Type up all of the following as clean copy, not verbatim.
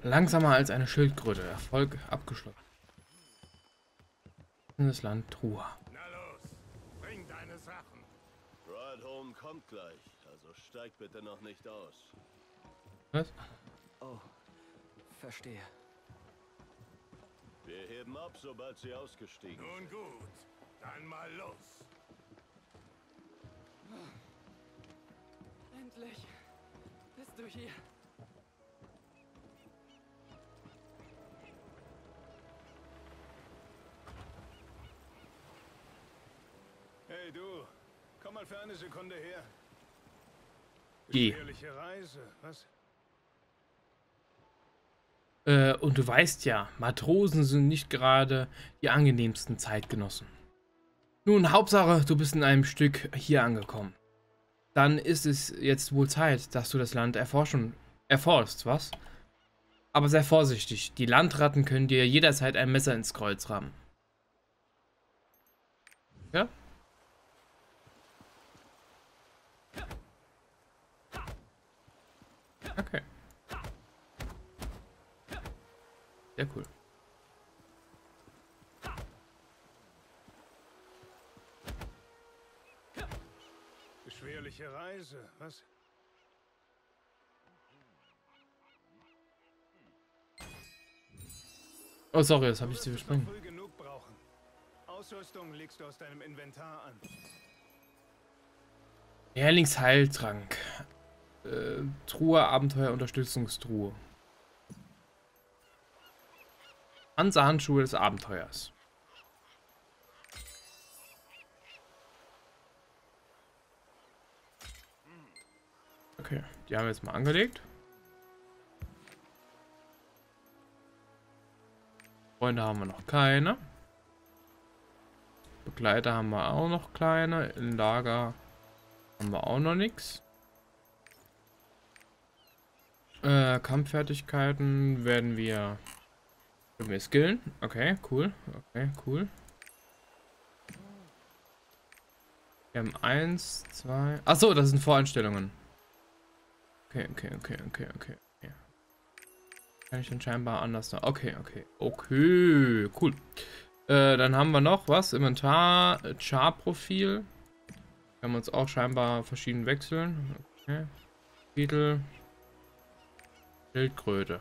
Langsamer als eine Schildkröte. Erfolg abgeschlossen. Das Land Trua. Na los, bring deine Sachen. Ride Home kommt gleich, also steig bitte noch nicht aus. Was? Oh, verstehe. Wir heben ab, sobald sie ausgestiegen Nun sind. gut, dann mal los. Endlich bist du hier. Hey du, komm mal für eine Sekunde her. Geh. Gefährliche Reise, was? Und du weißt ja, Matrosen sind nicht gerade die angenehmsten Zeitgenossen. Nun, Hauptsache, du bist in einem Stück hier angekommen. Dann ist es jetzt wohl Zeit, dass du das Land erforschst, was? Aber sei vorsichtig, die Landratten können dir jederzeit ein Messer ins Kreuz rammen. Ja? Okay. Sehr cool. Beschwerliche Reise, was? Oh, sorry, das habe ich Du zu wirst es noch überspringen. früh genug brauchen. Ausrüstung legst du aus deinem Inventar an. Lehrlingsheiltrank. Truhe, Abenteuer-Unterstützungstruhe. Hansa-Handschuhe des Abenteuers. Okay, die haben wir jetzt mal angelegt. Freunde haben wir noch keine. Begleiter haben wir auch noch keine. Im Lager haben wir auch noch nichts. Kampffertigkeiten können wir skillen. Okay, cool. Okay, cool. Wir haben 1, 2. Achso, das sind Voreinstellungen. Okay. Kann ich dann scheinbar anders. Okay. Cool. Dann haben wir noch was? Inventar, Char-Profil. Können wir uns auch scheinbar verschieden wechseln. Okay. Titel. Schildkröte.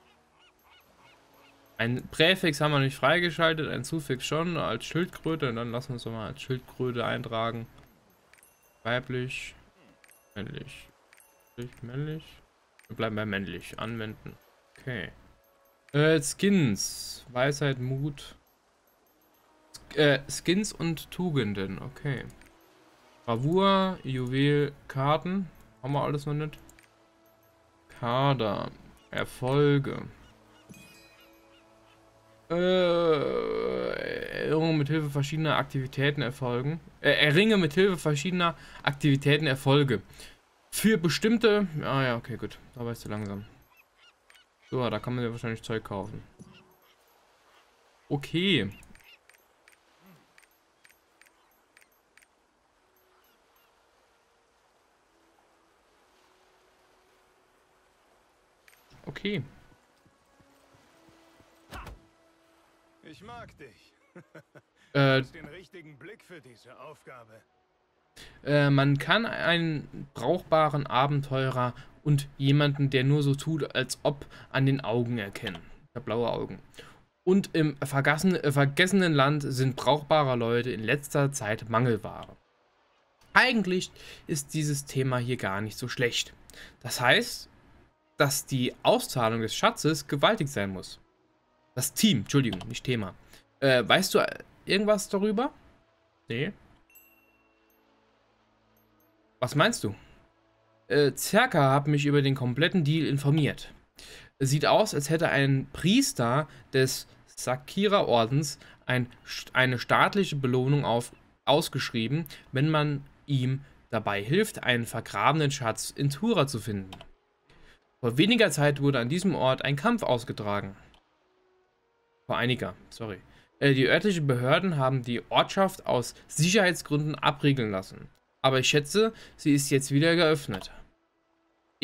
Ein Präfix haben wir nicht freigeschaltet, ein Suffix schon als Schildkröte. Und dann lassen wir uns doch mal als Schildkröte eintragen. Weiblich. Männlich. Männlich. Wir bleiben bei männlich. Anwenden. Okay. Skins. Weisheit, Mut. Skins und Tugenden. Okay. Bravour, Juwel, Karten. Haben wir alles noch nicht. Kader. Erfolge. Erringe mit Hilfe verschiedener Aktivitäten Erfolgen. Erringe mit Hilfe verschiedener Aktivitäten Erfolge. Für bestimmte. Ah ja, okay, gut. Da weißt du langsam. So, da kann man ja wahrscheinlich Zeug kaufen. Okay. Okay. Ich mag dich. Äh, Du hast den richtigen Blick für diese Aufgabe. Man kann einen brauchbaren Abenteurer und jemanden, der nur so tut, als ob, an den Augen erkennen. Der blaue Augen. Und im vergessenen Land sind brauchbare Leute in letzter Zeit Mangelware. Eigentlich ist dieses Thema hier gar nicht so schlecht. Das heißt, dass die Auszahlung des Schatzes gewaltig sein muss. Das Team, Entschuldigung, nicht Thema. Weißt du irgendwas darüber? Nee. Was meinst du? Zerka hat mich über den kompletten Deal informiert. Es sieht aus, als hätte ein Priester des Sakira-Ordens eine staatliche Belohnung ausgeschrieben, wenn man ihm dabei hilft, einen vergrabenen Schatz in Tura zu finden. Vor weniger Zeit wurde an diesem Ort ein Kampf ausgetragen. Sorry. Die örtlichen Behörden haben die Ortschaft aus Sicherheitsgründen abriegeln lassen. Aber ich schätze, sie ist jetzt wieder geöffnet.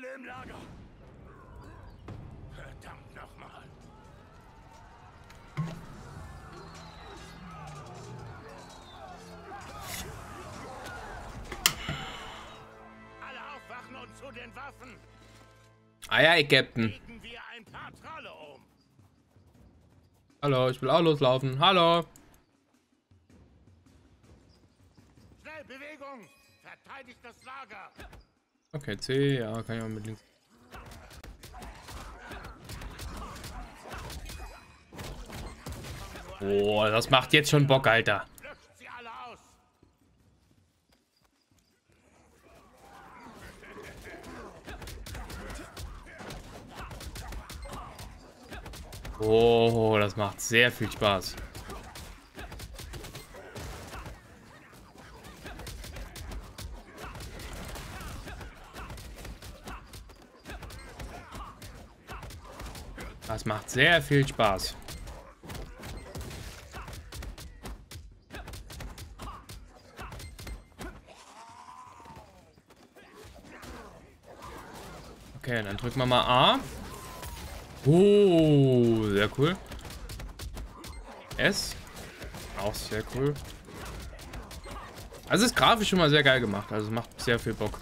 Alle im Lager. Verdammt nochmal. Alle aufwachen und zu den Waffen. Ei, ei, Captain. Legen wir ein paar Tralle um. Hallo, ich will auch loslaufen. Hallo. Schnell, Bewegung. Verteidigt das Lager. Okay, C, ja, kann ich auch mit links. Oh, das macht jetzt schon Bock, Alter. Löscht sie alle aus. Oh, das macht sehr viel Spaß. Das macht sehr viel Spaß. Okay, dann drücken wir mal A. Oh, sehr cool. S. Auch sehr cool. Also ist grafisch schon mal sehr geil gemacht. Also macht sehr viel Bock.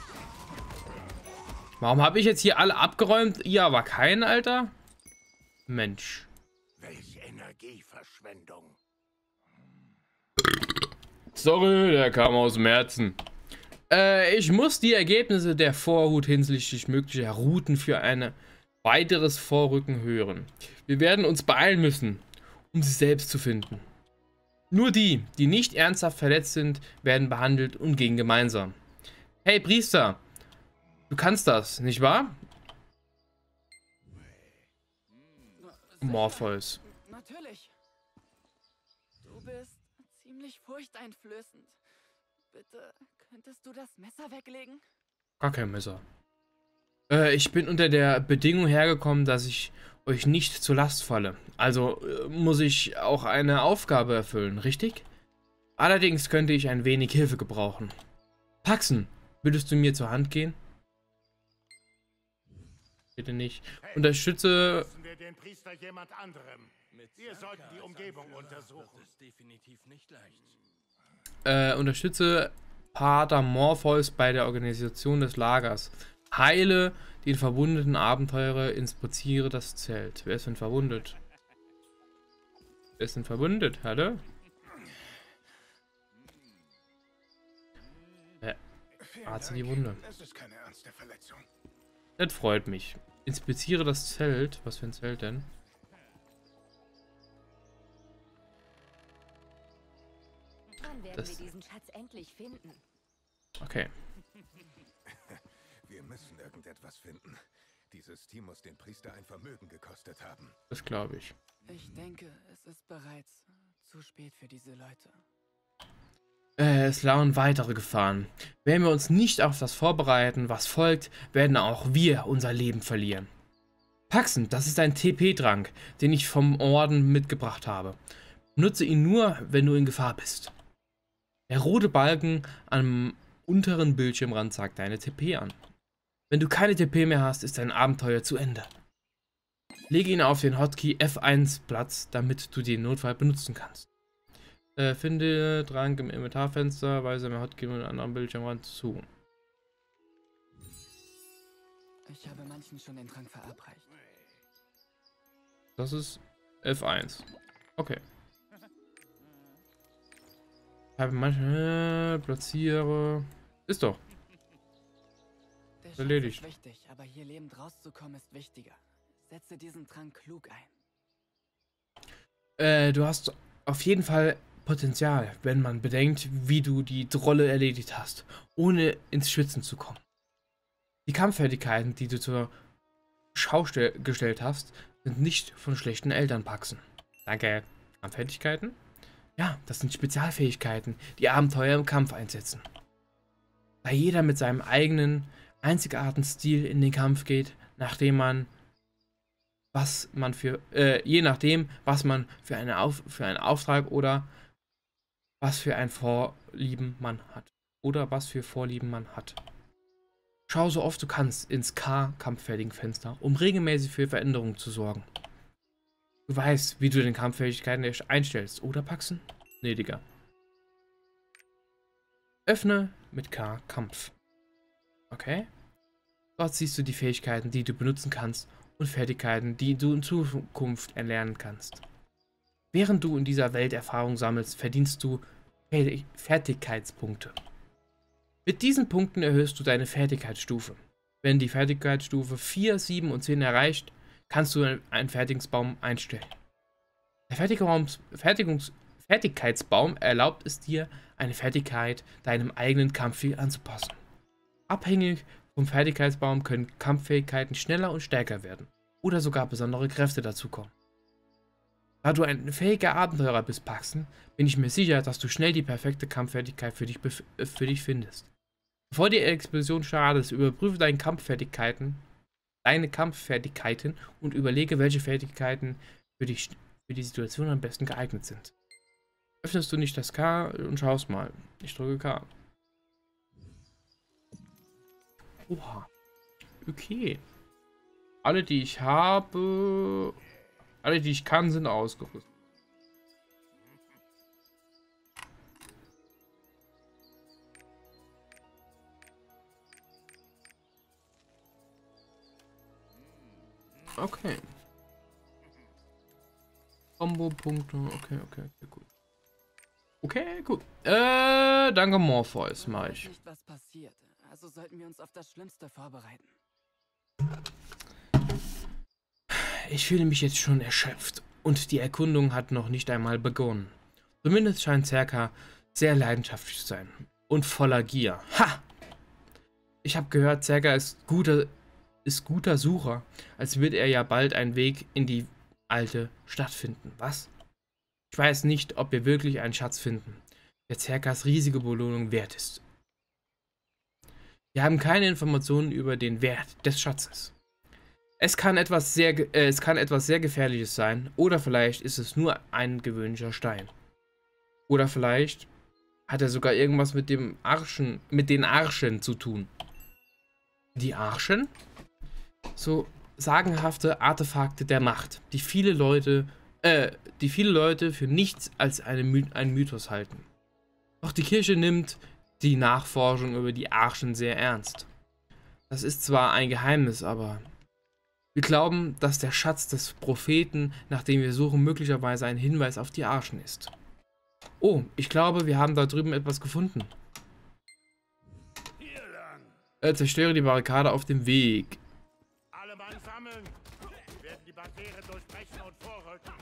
Warum habe ich jetzt hier alle abgeräumt? Ihr aber keinen, Alter? Mensch. Welche Energieverschwendung. Sorry, der kam aus dem Herzen. Ich muss die Ergebnisse der Vorhut hinsichtlich möglicher Routen für ein weiteres Vorrücken hören. Wir werden uns beeilen müssen, um sie selbst zu finden. Nur die, die nicht ernsthaft verletzt sind, werden behandelt und gehen gemeinsam. Hey Priester, du kannst das, nicht wahr? Morpheus. Natürlich. Du bist ziemlich furchteinflößend. Bitte, könntest du das Messer weglegen? Gar kein Messer. Ich bin unter der Bedingung hergekommen, dass ich euch nicht zur Last falle. Also muss ich auch eine Aufgabe erfüllen, richtig? Allerdings könnte ich ein wenig Hilfe gebrauchen. Paxen, würdest du mir zur Hand gehen? Bitte nicht. Hey, Unterstütze... müssen wir den Priester jemand anderem. Wir sollten die Umgebung untersuchen. Unterstütze Pater Morpheus bei der Organisation des Lagers. Heile den verwundeten Abenteurer, inspiziere das Zelt. Wer ist denn verwundet? Wer ist denn verwundet? Hallo? Arze die Wunde. Es ist keine ernste Verletzung. Das freut mich. Inspiziere das Zelt. Was für ein Zelt denn? Wann werden wir diesen Schatz endlich finden? Okay. Wir müssen irgendetwas finden. Dieses Team muss den Priester ein Vermögen gekostet haben. Das glaube ich. Ich denke, es ist bereits zu spät für diese Leute. Es lauern weitere Gefahren. Wenn wir uns nicht auf das vorbereiten, was folgt, werden auch wir unser Leben verlieren. Paxen, das ist ein TP-Trank, den ich vom Orden mitgebracht habe. Nutze ihn nur, wenn du in Gefahr bist. Der rote Balken am unteren Bildschirmrand zeigt deine TP an. Wenn du keine TP mehr hast, ist dein Abenteuer zu Ende. Lege ihn auf den Hotkey F1 Platz, damit du den Notfall benutzen kannst. Finde Trank im Inventarfenster, weise mir Hotkey und anderen Bildschirmrand zu. Ich habe manchen schon den Trank verabreicht. Das ist F1. Okay. Habe manche platziere. Ist doch. Der Schatz Erledigt. ist wichtig, aber hier lebend rauszukommen ist wichtiger. Setze diesen Trank klug ein. Du hast auf jeden Fall Potenzial, wenn man bedenkt, wie du die Trolle erledigt hast, ohne ins Schwitzen zu kommen. Die Kampffertigkeiten, die du zur Schau gestellt hast, sind nicht von schlechten Eltern, Paxen. Danke. Kampffertigkeiten? Ja, das sind Spezialfähigkeiten, die Abenteuer im Kampf einsetzen. Da jeder mit seinem eigenen, einzigartigen Stil in den Kampf geht, je nachdem, was man für einen Auftrag oder was für ein Vorlieben man hat. Schau so oft du kannst ins K-kampffertigen Fenster, um regelmäßig für Veränderungen zu sorgen. Du weißt, wie du den Kampffähigkeiten einstellst, oder Paxen? Nee, Digga. Öffne mit K Kampf. Okay. Dort siehst du die Fähigkeiten, die du benutzen kannst und Fertigkeiten, die du in Zukunft erlernen kannst. Während du in dieser Welt Erfahrung sammelst, verdienst du Fertigkeitspunkte. Mit diesen Punkten erhöhst du deine Fertigkeitsstufe. Wenn die Fertigkeitsstufe 4, 7 und 10 erreicht, kannst du einen Fertigungsbaum einstellen. Der Fertigkeitsbaum erlaubt es dir, eine Fertigkeit deinem eigenen Kampfstil anzupassen. Abhängig vom Fertigkeitsbaum können Kampffähigkeiten schneller und stärker werden oder sogar besondere Kräfte dazukommen. Da du ein fähiger Abenteurer bist, Paxen, bin ich mir sicher, dass du schnell die perfekte Kampffertigkeit für dich findest. Bevor die Expedition startet, überprüfe deine Kampffertigkeiten und überlege, welche Fertigkeiten für die Situation am besten geeignet sind. Öffnest du nicht das K und schaust mal. Ich drücke K. Oha. Okay. Alle, die ich habe... Alle, die ich kann, sind ausgerüstet. Okay. Combo-Punkte. Okay, gut. Okay, gut. Danke Morpheus, mach ich. Nicht, was passiert. Also sollten wir uns auf das Schlimmste vorbereiten. Ich fühle mich jetzt schon erschöpft und die Erkundung hat noch nicht einmal begonnen. Zumindest scheint Zerka sehr leidenschaftlich zu sein und voller Gier. Ha! Ich habe gehört, Zerka ist guter Sucher, als wird er ja bald einen Weg in die alte Stadt finden. Was? Ich weiß nicht, ob wir wirklich einen Schatz finden, der Zerkas riesige Belohnung wert ist. Wir haben keine Informationen über den Wert des Schatzes. Es kann etwas sehr Gefährliches sein, oder vielleicht ist es nur ein gewöhnlicher Stein. Oder vielleicht hat er sogar irgendwas mit den Archen zu tun. Die Archen? So sagenhafte Artefakte der Macht, die viele Leute für nichts als einen Mythos halten. Doch die Kirche nimmt die Nachforschung über die Archen sehr ernst. Das ist zwar ein Geheimnis, aber wir glauben, dass der Schatz des Propheten, nach dem wir suchen, möglicherweise ein Hinweis auf die Archen ist. Oh, ich glaube, wir haben da drüben etwas gefunden. Hier lang. Zerstöre die Barrikade auf dem Weg. Alle Mann sammeln. Wir werden die Barriere durchbrechen und vorrücken.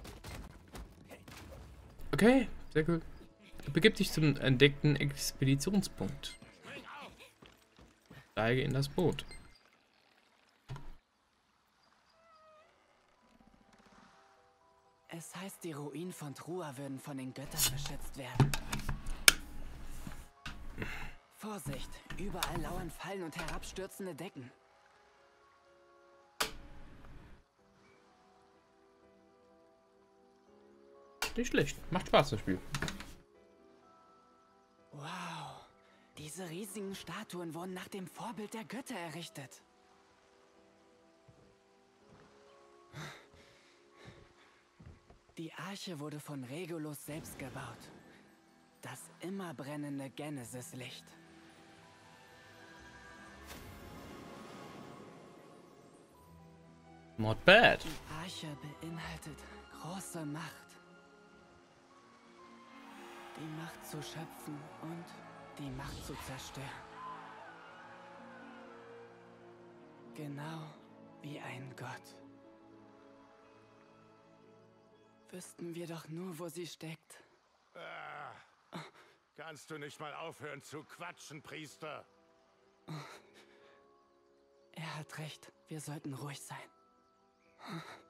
Okay, sehr gut. Begib dich zum entdeckten Expeditionspunkt. Steige in das Boot. Es heißt, die Ruinen von Trua würden von den Göttern beschützt werden. Vorsicht, überall lauern Fallen und herabstürzende Decken. Nicht schlecht. Macht Spaß, das Spiel. Wow, diese riesigen Statuen wurden nach dem Vorbild der Götter errichtet. Die Arche wurde von Regulus selbst gebaut. Das immer brennende Genesis-Licht. Not bad. Die Arche beinhaltet große Macht. Die Macht zu schöpfen und die Macht zu zerstören. Genau wie ein Gott. Wüssten wir doch nur, wo sie steckt. Kannst du nicht mal aufhören zu quatschen, Priester? Er hat recht, wir sollten ruhig sein.